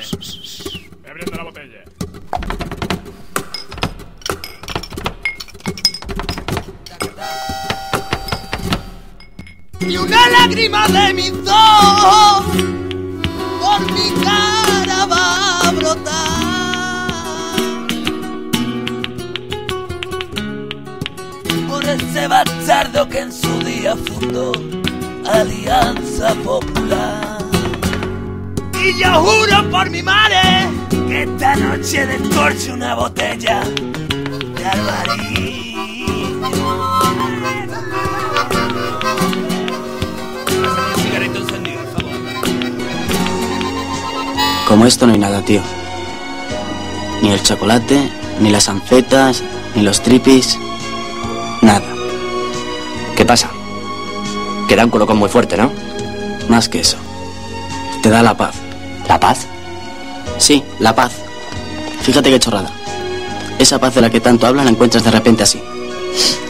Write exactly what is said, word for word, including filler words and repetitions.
Me abriendo la botella. Y una lágrima de mis ojos por mi cara va a brotar, por ese bastardo que en su día fundó Alianza Popular. Y yo juro por mi madre que esta noche descorche una botella de Alvarín. Un cigarrito encendido, por favor. Como esto no hay nada, tío. Ni el chocolate, ni las anfetas, ni los tripis. Nada. ¿Qué pasa? Que da un colocón muy fuerte, ¿no? Más que eso. Te da la paz. ¿La paz? Sí, la paz. Fíjate qué chorrada. Esa paz de la que tanto hablan la encuentras de repente así.